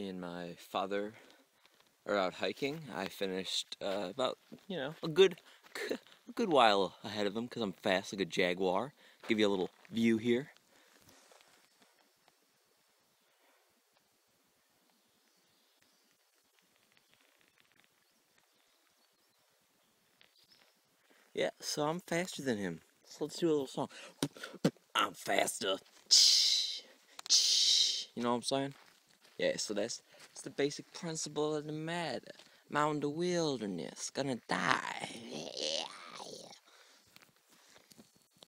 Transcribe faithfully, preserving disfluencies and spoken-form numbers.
Me and my father are out hiking. I finished uh, about, you know, a good a good while ahead of him because I'm fast like a jaguar. Give you a little view here. Yeah, so I'm faster than him. So let's do a little song. I'm faster. You know what I'm saying? Yeah, so that's, that's the basic principle of the matter. I'm out in the wilderness, gonna die.